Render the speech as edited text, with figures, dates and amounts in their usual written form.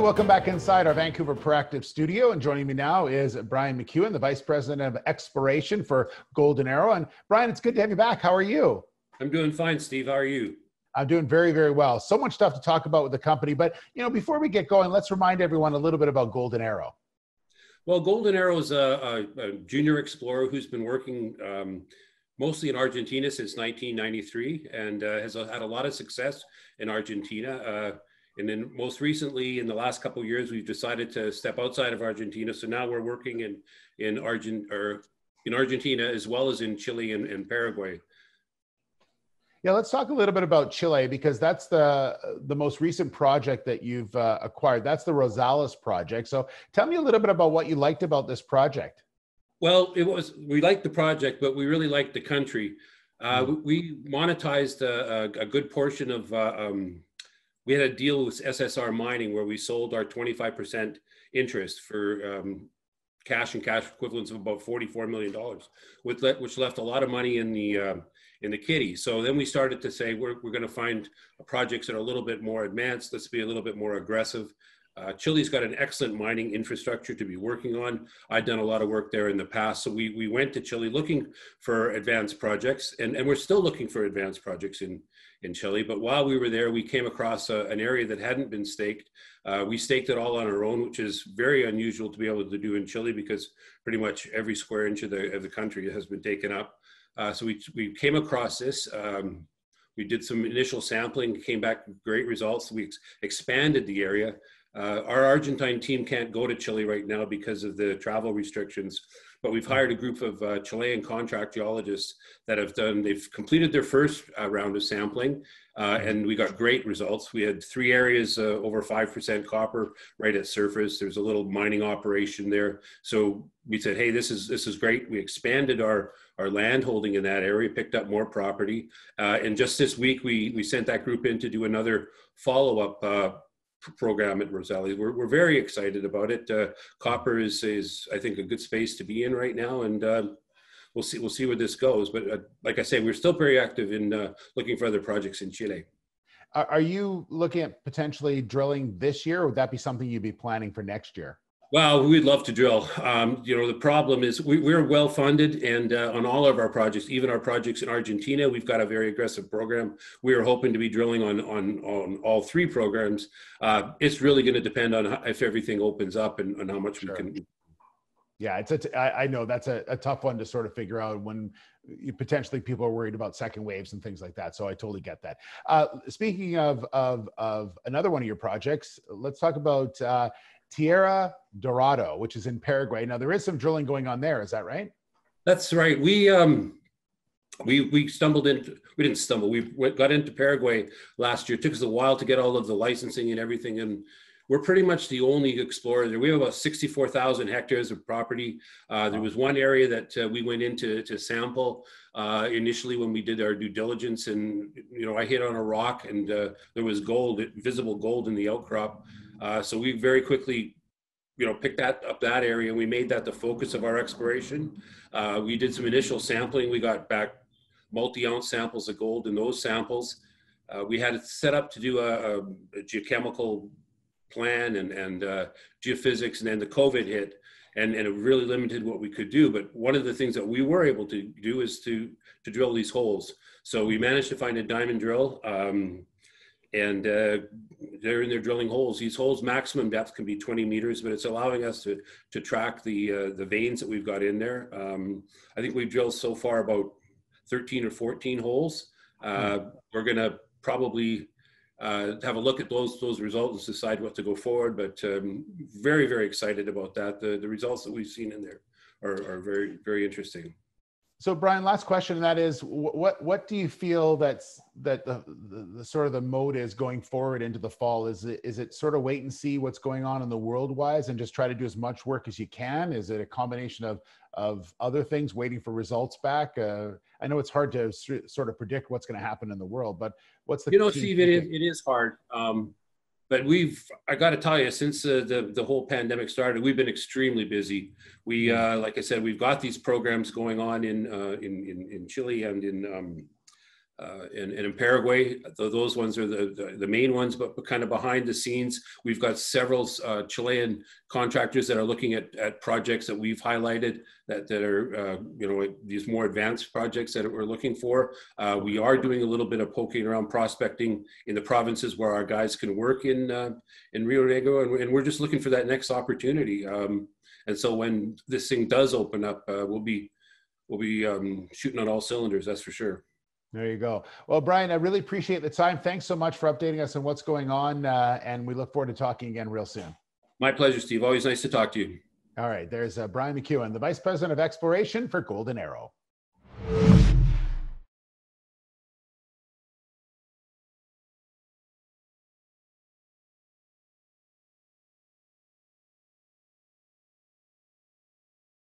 welcome back inside our Vancouver Proactive studio. And joining me now is Brian McEwen, the Vice President of Exploration for Golden Arrow. And Brian, it's good to have you back. How are you? I'm doing fine, Steve. How are you? I'm doing very, very well. So much stuff to talk about with the company. But, before we get going, let's remind everyone a little bit about Golden Arrow. Well, Golden Arrow is a junior explorer who's been working mostly in Argentina since 1993 and has had a lot of success in Argentina. And then most recently, in the last couple of years, we've decided to step outside of Argentina. So now we're working in Argentina as well as in Chile and Paraguay. Yeah, let's talk a little bit about Chile, because that's the most recent project that you've acquired. That's the Rosales Project. So tell me a little bit about what you liked about this project. Well, we liked the project, but we really liked the country. We monetized a good portion of, we had a deal with SSR Mining where we sold our 25% interest for cash and cash equivalents of about $44 million, which left a lot of money in the kitty. So then we started to say, we're going to find projects that are a little bit more advanced. Let's be a little bit more aggressive. Chile's got an excellent mining infrastructure to be working on. I'd done a lot of work there in the past. So we went to Chile looking for advanced projects, and we're still looking for advanced projects in Chile. But while we were there, we came across an area that hadn't been staked. We staked it all on our own, which is very unusual to be able to do in Chile, because pretty much every square inch of the country has been taken up. So we came across this. We did some initial sampling, came back with great results. We expanded the area. Our Argentine team can't go to Chile right now because of the travel restrictions, but we've hired a group of Chilean contract geologists that they've completed their first round of sampling, and we got great results. We had 3 areas over 5% copper right at surface. There's a little mining operation there. So we said, hey, this is great. We expanded our land holding in that area, picked up more property. And just this week, we sent that group in to do another follow-up program at Rosales. We're very excited about it. Copper is I think a good space to be in right now, and we'll see where this goes. But like I say, we're still very active in looking for other projects in Chile. Are you looking at potentially drilling this year, or would that be something you'd be planning for next year? Well, we'd love to drill. The problem is we're well funded, and on all of our projects, even our projects in Argentina, we've got a very aggressive program. We are hoping to be drilling on all 3 programs. It's really going to depend on if everything opens up and how much we can. Yeah, I know that's a tough one to sort of figure out when potentially people are worried about second waves and things like that. So I totally get that. Speaking of another one of your projects, let's talk about Tierra Dorada, which is in Paraguay. Now there is some drilling going on there. Is that right? That's right. We stumbled into, we didn't stumble. Got into Paraguay last year. It took us a while to get all of the licensing and everything. And we're pretty much the only explorer there. We have about 64,000 hectares of property. There was one area that we went into to sample initially when we did our due diligence, and I hit on a rock, and there was gold, visible gold in the outcrop. So we very quickly, picked that area, and we made that the focus of our exploration. We did some initial sampling. We got back multi-ounce samples of gold in those samples. We had it set up to do a geochemical plan and geophysics, and then the COVID hit, and it really limited what we could do. But one of the things that we were able to do is to drill these holes. So we managed to find a diamond drill, and they're in there drilling holes. These holes, maximum depth can be 20 meters, but it's allowing us to track the veins that we've got in there. I think we've drilled so far about 13 or 14 holes. We're going to probably have a look at those results and decide what to go forward. But very, very excited about that. The results that we've seen in there are very, very interesting. So Brian, last question, and that is, what do you feel that the sort of the mode is going forward into the fall? Is it sort of wait and see what's going on in the world wise and just try to do as much work as you can? Is it a combination of other things, waiting for results back? I know it's hard to sort of predict what's going to happen in the world, but what's the Steve, it is hard. But I got to tell you, since the whole pandemic started, we've been extremely busy. We, like I said, we've got these programs going on in Chile and in and in Paraguay. Those ones are the main ones, but kind of behind the scenes, we've got several Chilean contractors that are looking at projects that we've highlighted that are, these more advanced projects that we're looking for. We are doing a little bit of poking around prospecting in the provinces where our guys can work in Rio Negro, and we're just looking for that next opportunity. And so when this thing does open up, we'll be shooting on all cylinders, that's for sure. There you go. Well, Brian, I really appreciate the time. Thanks so much for updating us on what's going on. And we look forward to talking again real soon. My pleasure, Steve. Always nice to talk to you. All right. There's Brian McEwen, the Vice President of Exploration for Golden Arrow.